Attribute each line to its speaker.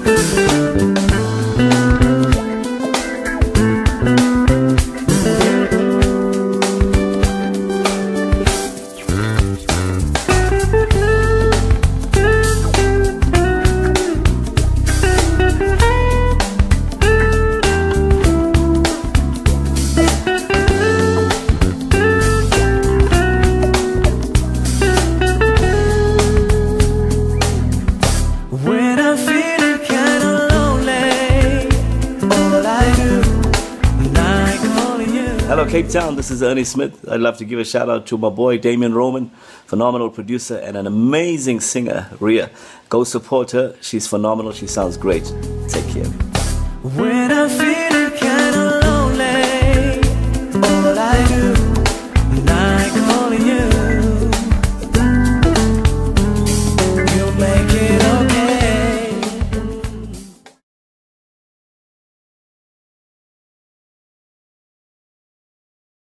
Speaker 1: Hello Cape Town, this is Ernie Smith. I'd love to give a shout out to my boy Damien Roman, phenomenal producer and an amazing singer, Ria. Go support her, she's phenomenal, she sounds great. Take care. When I feel